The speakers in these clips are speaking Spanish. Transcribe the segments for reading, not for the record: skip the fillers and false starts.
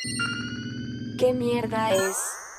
¿Qué mierda es?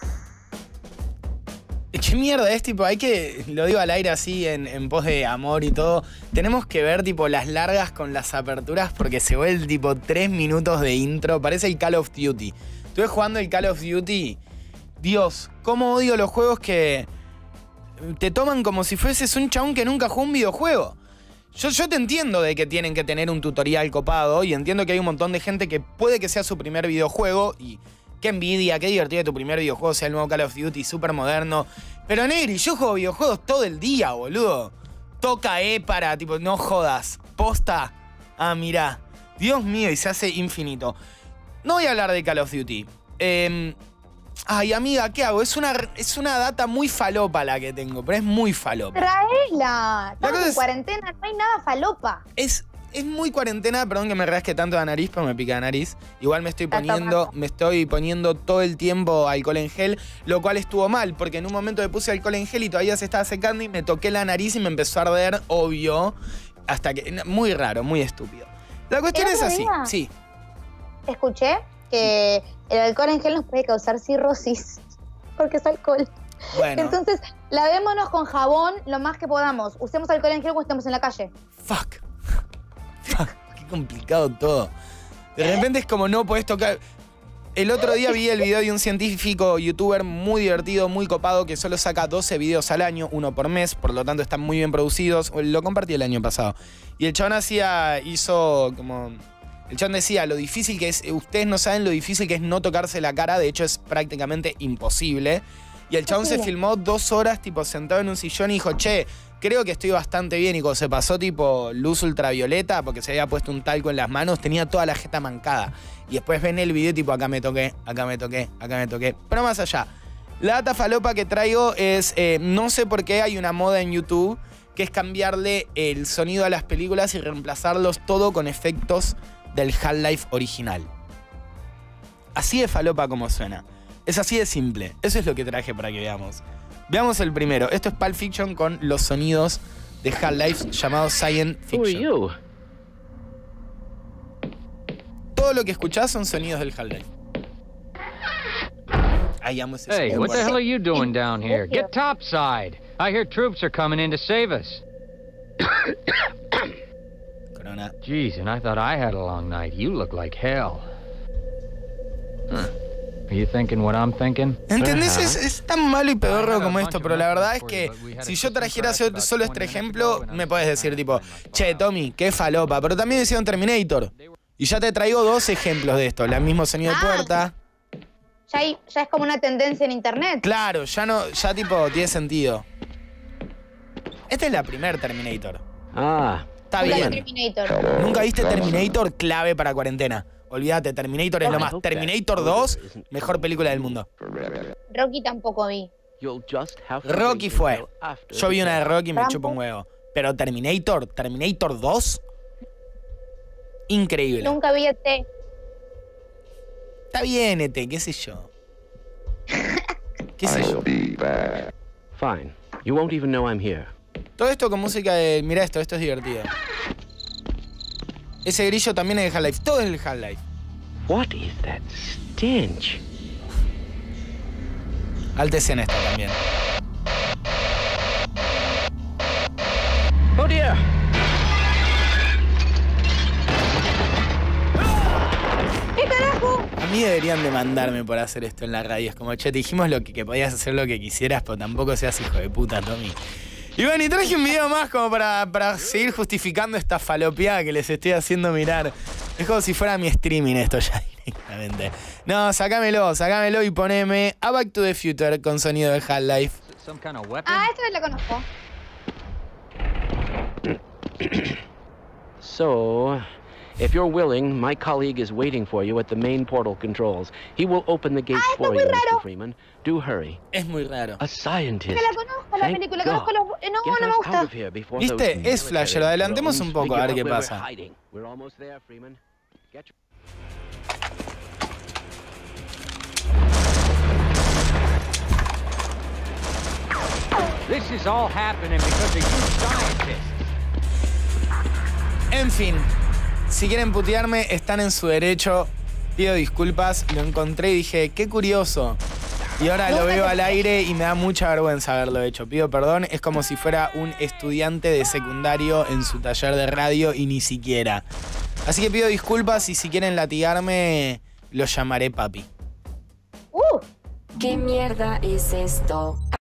¿Qué mierda es? Tipo, hay que, lo digo al aire así en pos de amor y todo, tenemos que ver tipo las largas con las aperturas porque se vuelve tipo 3 minutos de intro, parece el Call of Duty. Estuve jugando el Call of Duty, Dios, cómo odio los juegos que te toman como si fueses un chabón que nunca jugó un videojuego. Yo te entiendo de que tienen que tener un tutorial copado y entiendo que hay un montón de gente que puede que sea su primer videojuego y qué envidia, qué divertido que tu primer videojuego sea el nuevo Call of Duty, súper moderno. Pero Negri, yo juego videojuegos todo el día, boludo. Toca para, tipo, no jodas. Posta. Ah, mirá. Dios mío, y se hace infinito. No voy a hablar de Call of Duty. Ay, amiga, ¿qué hago? Es una data muy falopa la que tengo, pero es muy falopa. Traela. Estamos en cuarentena, no hay nada falopa. Es muy cuarentena, perdón que me rasque tanto la nariz, pero me pica la nariz. Igual me estoy poniendo todo el tiempo alcohol en gel, lo cual estuvo mal, porque en un momento me puse alcohol en gel y todavía se estaba secando y me toqué la nariz y me empezó a arder, obvio. Hasta que. Muy raro, muy estúpido. La cuestión es así, sí. Escuché que el alcohol en gel nos puede causar cirrosis, porque es alcohol. Bueno. Entonces, lavémonos con jabón lo más que podamos. Usemos alcohol en gel cuando estemos en la calle. Fuck, qué complicado todo. De repente es como no podés tocar. El otro día vi el video de un científico youtuber muy divertido, muy copado, que solo saca 12 videos al año, uno por mes, por lo tanto están muy bien producidos. Lo compartí el año pasado. Y el chabón hizo como... El chabón decía, lo difícil que es, ustedes no saben lo difícil que es no tocarse la cara, de hecho es prácticamente imposible. Y el chabón se filmó 2 horas, tipo, sentado en un sillón y dijo, che, creo que estoy bastante bien. Y cuando se pasó, tipo, luz ultravioleta, porque se había puesto un talco en las manos, tenía toda la jeta mancada. Y después ven el video, tipo, acá me toqué, acá me toqué, acá me toqué. Pero más allá, la data falopa que traigo es, no sé por qué hay una moda en YouTube, que es cambiarle el sonido a las películas y reemplazarlos todo con efectos del Half-Life original. Así de falopa como suena. Es así de simple. Eso es lo que traje para que veamos. Veamos el primero. Esto es Pulp Fiction con los sonidos de Half-Life llamado Science Fiction. Todo lo que escuchás son sonidos del Half-Life. Ay, amo ese Hey, what the hell are you doing down here? Get topside. I hear troops are coming in to save us. Corona. Jeez, and I thought I had a long night. You look like hell. Huh. Are you thinking what I'm thinking? ¿Entendés? Es tan malo y pedorro como esto, pero la verdad es que si yo trajera solo este ejemplo, me podés decir tipo, che, Tommy, qué falopa, pero también decía un Terminator. Y ya te traigo 2 ejemplos de esto, el mismo sonido de puerta. Ya es como una tendencia en internet. Claro, ya tipo tiene sentido. Esta es la primer Terminator. Está bien. Terminator. ¿Nunca viste Terminator? Clave para cuarentena. Olvídate, Terminator es lo más. Terminator 2, mejor película del mundo. Rocky tampoco vi. Rocky fue. Yo vi una de Rocky y me chupo un huevo. Pero Terminator 2, increíble. Nunca vi ET. Está bien, ET, qué sé yo. ¿Qué sé yo? Fine. You won't even know I'm here. Todo esto con música de... Mirá esto es divertido. Ese grillo también es de Half-Life. Todo es del Half-Life. What is that stench? Alta escena esta también. Oh dear. ¿Qué carajo? A mí deberían demandarme por hacer esto en la radio. Es como, che, te dijimos que podías hacer lo que quisieras, pero tampoco seas hijo de puta, Tommy. Y bueno, y traje un video más como para seguir justificando esta falopeada que les estoy haciendo mirar. Es como si fuera mi streaming esto ya directamente. No, sacámelo y poneme a Back to the Future con sonido de Half-Life. Esta vez la conozco. So, if you're willing, my colleague is waiting for you at the main portal controls. He will open the gates for you, Mr. Freeman. Do hurry. Es muy raro. A scientist. La conozco, la película, conozco los... No me gusta. ¿Viste? Es flasher. Adelantemos un poco a ver qué pasa. This is all happening because of you scientists. En fin, si quieren putearme, están en su derecho. Pido disculpas, lo encontré y dije, qué curioso. Y ahora lo veo al aire y me da mucha vergüenza haberlo hecho. Pido perdón, es como si fuera un estudiante de secundario en su taller de radio y ni siquiera. Así que pido disculpas y si quieren latigarme, lo llamaré papi. ¿Qué mierda es esto?